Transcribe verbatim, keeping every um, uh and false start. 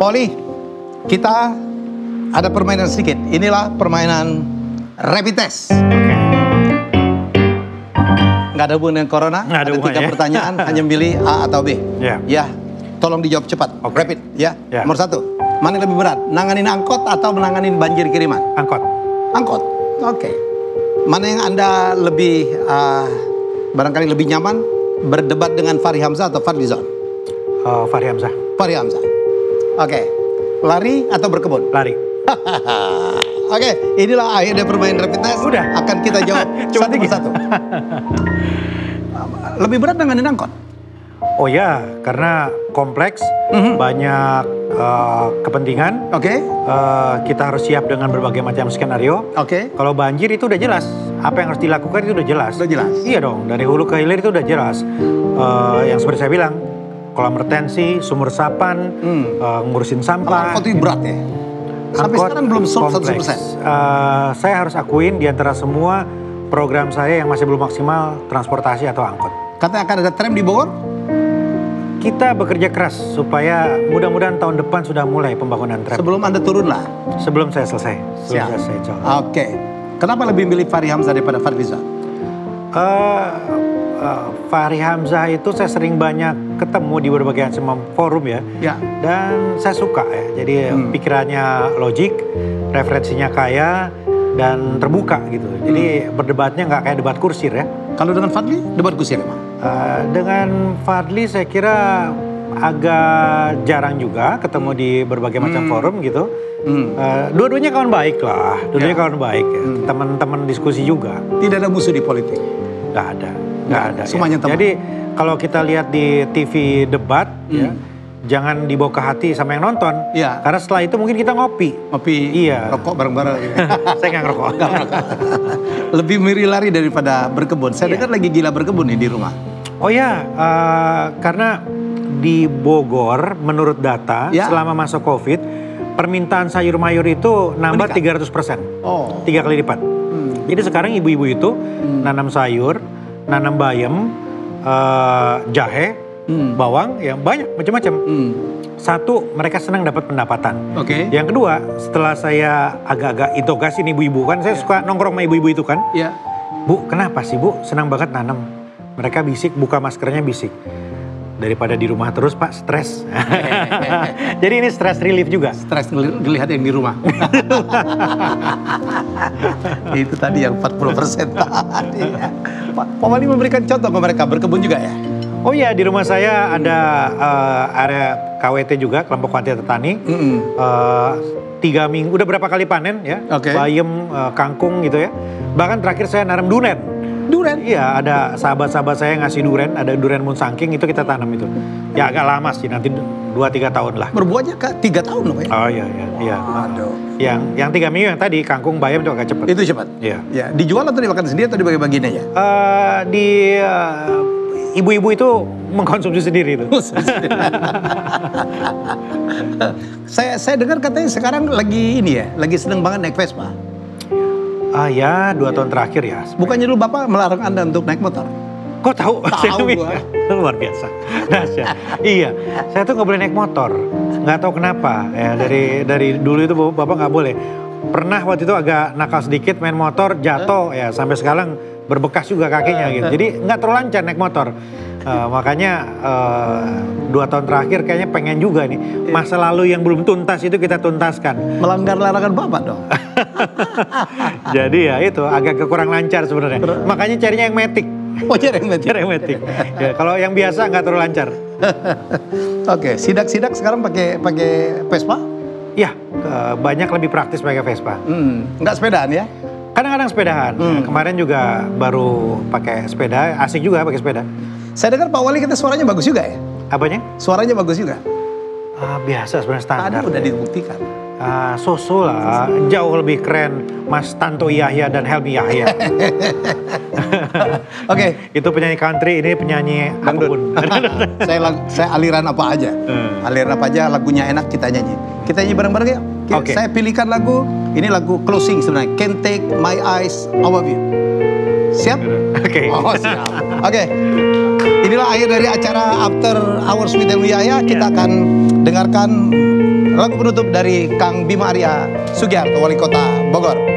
Pak Wali, kita ada permainan sedikit. Inilah permainan rapid test. Oke. Nggak ada hubungan dengan corona. Nggak ada ada tiga hubungannya. pertanyaan, hanya milih A atau B. Ya. Ya, tolong dijawab cepat. Oke. Rapid, ya. Ya. Nomor satu, mana yang lebih berat? Nanganin angkot atau menanganin banjir kiriman? Angkot. Angkot. Oke. Mana yang Anda lebih uh, barangkali lebih nyaman berdebat dengan Fahri Hamzah atau Fadlizon? Uh, Fahri Hamzah. Fahri Hamzah. Oke. Lari atau berkebun? Lari. Oke, inilah akhir dari permainan rapid test. Udah. Akan kita jawab Cuma satu tiga. persatu. Lebih berat nanganin angkot? Oh ya, karena kompleks, Mhm. banyak uh, kepentingan. Oke. Uh, kita harus siap dengan berbagai macam skenario. Oke. Kalau banjir itu udah jelas, apa yang harus dilakukan itu udah jelas. Udah jelas. Iya dong, dari hulu ke hilir itu udah jelas. Uh, yang seperti saya bilang, kolam retensi, sumur resapan, Hmm. uh, ngurusin Kalau sampah. angkot itu berat ya? Sampai Angkot sekarang belum solve seratus kompleks. persen. Uh, saya harus akuin di antara semua program saya yang masih belum maksimal transportasi atau angkot. Katanya akan ada tram di Bogor? Kita bekerja keras supaya mudah-mudahan tahun depan sudah mulai pembangunan tram. Sebelum Anda turun lah. Sebelum saya selesai. Sebelum Siap. saya selesai. insya Allah. Oke. Kenapa lebih milih Fahri Hamzah daripada Fadlizon? Uh, uh, Fahri Hamzah itu saya sering banyak ketemu di berbagai macam forum ya. Ya. Dan saya suka ya. Jadi Hmm. pikirannya logik, referensinya kaya, dan terbuka gitu. Jadi berdebatnya nggak kayak debat kursir ya. Kalau dengan Fadli, debat kusir emang? Uh, dengan Fadli saya kira agak jarang juga ketemu di berbagai macam Hmm. forum gitu. Hmm. Uh, dua-duanya kawan baik lah, dua-duanya Ya. kawan baik ya. Hmm. Teman-teman diskusi juga, Tidak ada musuh di politik. nggak ada, nggak Nggak ada. ada, semuanya ya. teman. Jadi kalau kita lihat di T V debat ya, Hmm. jangan dibawa ke hati sama yang nonton. Ya. Karena setelah itu mungkin kita ngopi. Ngopi, Iya. rokok bareng-bareng. Saya nggak ngerokok. Lebih milih lari daripada berkebun. Saya Iya. dengar lagi gila berkebun nih di rumah. Oh ya, uh, karena di Bogor menurut data Ya. selama masa Covid permintaan sayur mayur itu nambah Meningkat? tiga ratus persen, Oh. tiga kali lipat. Hmm. Jadi sekarang ibu-ibu itu nanam sayur, nanam bayam, uh, jahe, Hmm. bawang, yang banyak macam-macam. Hmm. Satu, mereka senang dapat pendapatan. Oke. Yang kedua, setelah saya agak-agak interogasi nih ibu-ibu kan, saya suka nongkrong sama ibu-ibu itu kan. Ya. Bu, kenapa sih Bu senang banget nanam? Mereka bisik, buka maskernya bisik. Daripada di rumah terus Pak, stres. Jadi ini stress relief juga. Stres ngelihat yang di rumah. Itu tadi yang empat puluh persen tadi. ya. Pak Pak Wali memberikan contoh ke mereka berkebun juga ya? Oh iya, di rumah saya ada uh, area K W T juga, kelompok kuantitas tani. Mm-mm. Uh, tiga minggu, udah berapa kali panen ya. Oke. Bayam, uh, kangkung gitu ya. Bahkan terakhir saya nanam duren. Duren? Iya, ada sahabat-sahabat saya yang ngasih duren, ada duren Munsangking, itu kita tanam itu. Ya agak lama sih, nanti dua tiga tahun lah. Berbuahnya ke tiga tahun loh Pak. Oh iya, iya. iya. Aduh. Yang yang tiga minggu yang tadi, kangkung, bayam itu agak cepet. Itu cepat? Iya. Ya. Dijual atau dimakan sendiri atau dibagi-bagiin aja? Eh, di eh, ibu-ibu itu mengkonsumsi sendiri itu. saya saya dengar katanya sekarang lagi ini ya, lagi seneng banget naik Vespa. Ah ya, dua tahun terakhir ya. Bukannya dulu Bapak melarang Anda untuk naik motor? Kok tahu? Tahu Saya- gua. Luar biasa. Dahsyat. Iya, saya tuh nggak boleh naik motor. Nggak tahu kenapa. Ya dari dari dulu itu bapak nggak boleh. Pernah waktu itu agak nakal sedikit main motor, jatuh ya sampai sekarang berbekas juga kakinya gitu. Jadi nggak terlalu lancar naik motor. Eh, makanya eh, dua tahun terakhir kayaknya pengen juga nih masa lalu yang belum tuntas itu kita tuntaskan. Melanggar larangan Bapak dong. Jadi ya itu agak kekurang lancar sebenarnya. Makanya carinya yang matic. Oh jadi yang Cari yang matic. Ya, kalau yang biasa nggak terlalu lancar. Oke, sidak-sidak sekarang pakai pakai Vespa? Ya, eh, banyak lebih praktis pakai Vespa. Hmm, nggak sepedaan ya? Kadang-kadang sepedahan. Hmm. Kemarin juga baru pakai sepeda, asik juga pakai sepeda. Saya dengar Pak Wali kita suaranya bagus juga ya? Apanya? Suaranya bagus juga. Ah, biasa sebenarnya standar. Tadi udah dibuktikan. Ah, so-so lah, jauh lebih keren Mas Tanto Yahya dan Helmi Yahya. Oke. Itu penyanyi country, ini penyanyi apapun. saya lag- saya aliran apa aja. Hmm. Aliran apa aja, lagunya enak kita nyanyi. Kita nyanyi bareng-bareng ya. Oke. Saya pilihkan lagu, ini lagu closing sebenarnya. Can't Take My Eyes Off You. Siap? Oke. Oh siap. Oke. Inilah akhir dari acara After Hours with Helmi Yahya. Kita Ya. akan dengarkan Lagu penutup dari Kang Bima Arya Sugiarto, Wali Kota Bogor.